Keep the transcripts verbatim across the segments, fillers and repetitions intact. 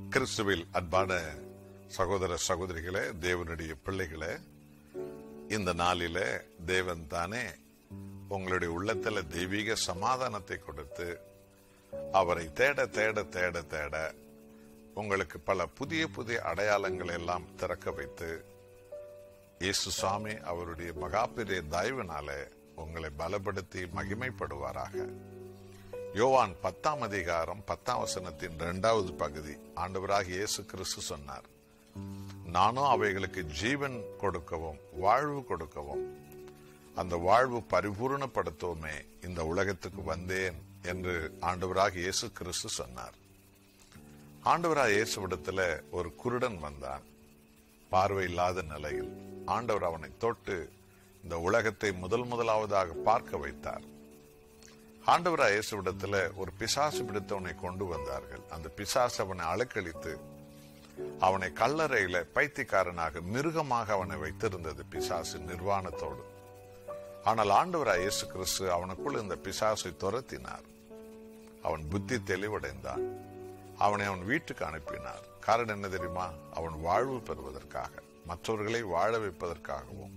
கிறிஸ்துவில் அன்பான சகோதர சகோதரிகளே, தேவனுடைய பிள்ளைகளே, இந்த நாளில தேவன் தானே உங்களுடைய உள்ளத்துல தெய்வீக சமாதானத்தை கொடுத்து அவரை தேட தேட தேட தேட உங்களுக்கு பல புதிய புதிய அடையாளங்கள் எல்லாம் திறக்க வைத்து இயேசு சுவாமி அவருடைய மகாபெரிய தயவினாலே உங்களை பலப்படுத்தி மகிமைப்படுவாராக. யோவான் பத்தாம் அதிகாரம் பத்தாம் வசனத்தின் இரண்டாவது பகுதி, ஆண்டவராக இயேசு கிறிஸ்து சொன்னார், நானும் அவைகளுக்கு ஜீவன் கொடுக்கவும் வாழ்வு கொடுக்கவும் அந்த வாழ்வு பரிபூர்ணப்படுத்தவுமே இந்த உலகத்துக்கு வந்தேன் என்று ஆண்டவராக இயேசு கிறிஸ்து சொன்னார். ஆண்டவராக இயேசுவிடத்துல ஒரு குருடன் வந்தான். பார்வை இல்லாத நிலையில் ஆண்டவர் அவனை தொட்டு இந்த உலகத்தை முதல் முதலாவதாக பார்க்க வைத்தார். ஆண்டவராக இயேசுவிடத்துல ஒரு பிசாசு பிடித்தவனை கொண்டு வந்தார்கள். அந்த பிசாசு அவனை அலக்களித்து அவனை கல்லறையில பைத்தியக்காரனாக மிருகமாக அவனை வைத்திருந்தது பிசாசு நிர்வாணத்தோடு. ஆனால் ஆண்டவராக இயேசு கிறிஸ்து அவனுக்குள் இந்த பிசாசை துரத்தினார். அவன் புத்தி தெளிவடைந்தான். அவனை அவன் வீட்டுக்கு அனுப்பினார். காரணம் என்ன தெரியுமா? அவன் வாழ்வு பெறுவதற்காக, மற்றவர்களை வாழ வைப்பதற்காகவும்.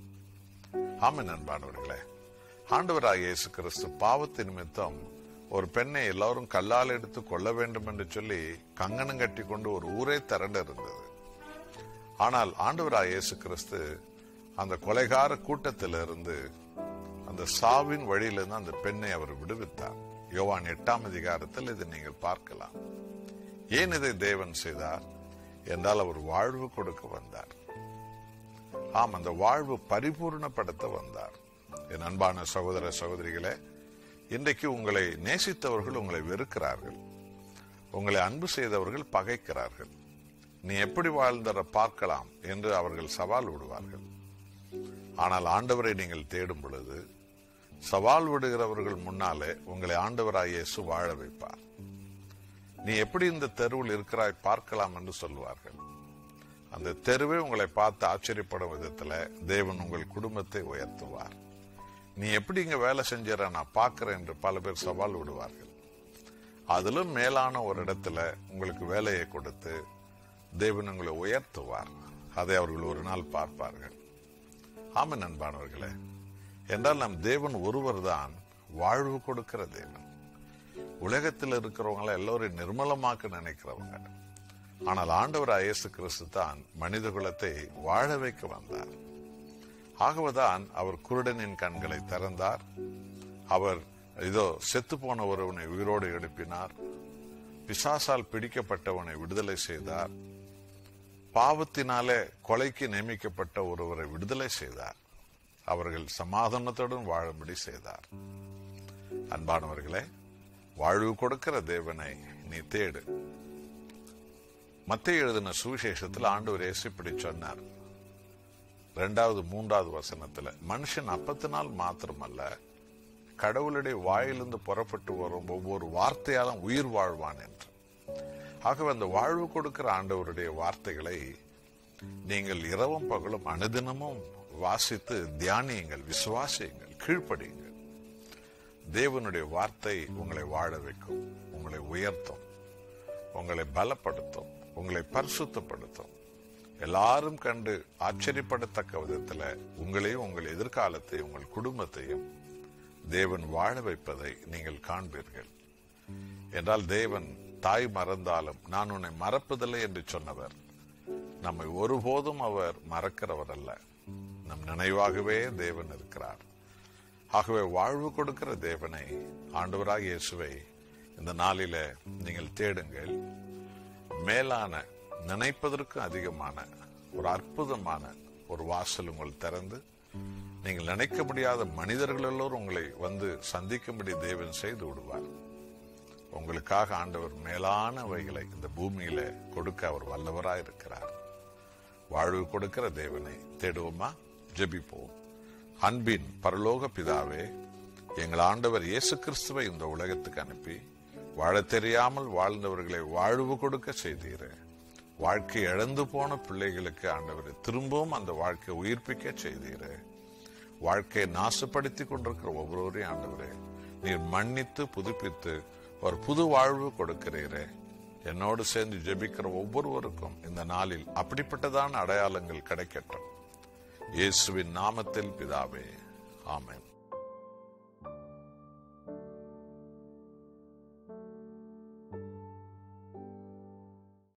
ஆமென் அன்பானவர்களே, ஆண்டவராக இயேசு கிறிஸ்து பாவத்தின் நிமித்தம் ஒரு பெண்ணை எல்லாரும் கல்லால் எடுத்து கொள்ள வேண்டும் என்று சொல்லி கங்கணம் கட்டி கொண்டு ஒரு ஊரே திரண்டு இருந்தது. ஆனால் ஆண்டவராக இயேசு கிறிஸ்து அந்த கொலைகார கூட்டத்திலிருந்து, அந்த சாவின் வழியிலிருந்து அந்த பெண்ணை அவர் விடுவித்தார். யோவான் எட்டாம் அதிகாரத்தில் இதை நீங்கள் பார்க்கலாம். ஏன் இதை தேவன் செய்தார் என்றால் அவர் வாழ்வு கொடுக்க வந்தார். ஆம், அந்த வாழ்வு பரிபூர்ணப்படுத்த வந்தார். என் அன்பான சகோதர சகோதரிகளே, இன்றைக்கு உங்களை நேசித்தவர்கள் உங்களை வெறுக்கிறார்கள், உங்களை அன்பு செய்தவர்கள் பகைக்கிறார்கள். நீ எப்படி வாழ்ந்தர பார்க்கலாம் என்று அவர்கள் சவால் விடுவார்கள். ஆனால் ஆண்டவரை நீங்கள் தேடும் பொழுது சவால் விடுகிறவர்கள் முன்னாலே உங்களை ஆண்டவராய் இயேசு வாழ வைப்பார். நீ எப்படி இந்த தெருவில் இருக்கிறாய் பார்க்கலாம் என்று சொல்லுவார்கள். அந்த தெருவே உங்களை பார்த்து ஆச்சரியப்படும் விதத்துல தேவன் உங்கள் குடும்பத்தை உயர்த்துவார். நீ எப்படி இங்க வேலை செஞ்சற நான் பார்க்கிறேன் என்று பல பேர் சவால் விடுவார்கள். அதிலும் மேலான ஒரு இடத்துல உங்களுக்கு வேலையை கொடுத்து தேவன் உங்களை உயர்த்துவார். அதை அவர்கள் ஒரு நாள் பார்ப்பார்கள். ஆமென் அன்பானவர்களே, என்றால் நம் தேவன் ஒருவர் தான் வாழ்வு கொடுக்கிற தேவன். உலகத்தில் இருக்கிறவங்கள எல்லோரும் நிர்மலமாக்க நினைக்கிறவங்க. ஆனால் ஆண்டவராக இயேசு கிறிஸ்து தான் மனித குலத்தை வாழ வைக்க வந்தார். ஆகவேதான் அவர் குருடனின் கண்களை திறந்தார். அவர் இதோ செத்து போன ஒருவனை உயிரோடு எழுப்பினார். பிசாசால் பிடிக்கப்பட்டவனை விடுதலை செய்தார். பாவத்தினாலே கொலைக்கு நியமிக்கப்பட்ட ஒருவரை விடுதலை செய்தார். அவர்கள் சமாதானத்துடன் வாழும்படி செய்தார். அன்பானவர்களே, வாழ்வு கொடுக்கிற தேவனை நீ தேடு. மத்தேயு எழுதின சுவிசேஷத்தில் ஆண்டவர் இயேசு இப்படி சொன்னார். இரண்டாவது மூன்றாவது வசனத்துல, மனுஷன் அப்பத்தினால் மாத்திரமல்ல கடவுளுடைய வாயிலிருந்து புறப்பட்டு வரும் ஒவ்வொரு வார்த்தையாலும் உயிர் வாழ்வான் என்று. ஆகவே அந்த வாழ்வு கொடுக்கிற ஆண்டவருடைய வார்த்தைகளை நீங்கள் இரவும் பகலும் அனுதினமும் வாசித்து தியானியுங்கள், விசுவாசியுங்கள், கீழ்ப்படியுங்கள். தேவனுடைய வார்த்தை உங்களை வாழ வைக்கும், உங்களை உயர்த்தும், உங்களை பலப்படுத்தும், உங்களை பரிசுத்தப்படுத்தும். எல்லாரும் கண்டு ஆச்சரியப்படத்தக்க விதத்துல உங்களையும் உங்கள் எதிர்காலத்தையும் உங்கள் குடும்பத்தையும் தேவன் வாழ வைப்பதை நீங்கள் காண்பீர்கள். என்றால் தேவன் தாய் மறந்தாலும் நான் உன்னை மறப்பதில்லை என்று சொன்னவர் நம்மை ஒருபோதும் அவர் மறக்கிறவர் அல்ல. நம் நினைவாகவே தேவன் இருக்கிறார். ஆகவே வாழ்வு கொடுக்கிற தேவனை, ஆண்டவராக இயேசுவை இந்த நாளில நீங்கள் தேடுங்கள். மேலான, நினைப்பதற்கு அதிகமான ஒரு அற்புதமான ஒரு வாசல் உங்கள் திறந்து நீங்கள் நினைக்க முடியாத மனிதர்கள் எல்லோரும் உங்களை வந்து சந்திக்கும்படி தேவன் செய்து விடுவார். உங்களுக்காக ஆண்டவர் மேலானவைகளை இந்த பூமியில கொடுக்க அவர் வல்லவராயிருக்கிறார். வாழ்வு கொடுக்கிற தேவனை தேடுவோமா? ஜெபிப்போம். அன்பின் பரலோக பிதாவே, எங்கள் ஆண்டவர் இயேசு கிறிஸ்துவை இந்த உலகத்துக்கு அனுப்பி வாழ தெரியாமல் வாழ்ந்தவர்களை வாழ்வு கொடுக்க செய்தீரே. வாழ்க்கை இழந்து போன பிள்ளைகளுக்கு ஆண்டவரை திரும்பவும் அந்த வாழ்க்கை உயிர்ப்பிக்க செய்தீரே. வாழ்க்கையை நாசப்படுத்தி கொண்டிருக்கிற ஒவ்வொருவரையும் ஆண்டவரே நீர் மன்னித்து புதுப்பித்து ஒரு புது வாழ்வு கொடுக்கிறீரே. என்னோடு சேர்ந்து ஜெபிக்கிற ஒவ்வொருவருக்கும் இந்த நாளில் அப்படிப்பட்டதான அடையாளங்கள் கிடைக்கட்டும். இயேசுவின் நாமத்தில் பிதாவே, ஆமென்.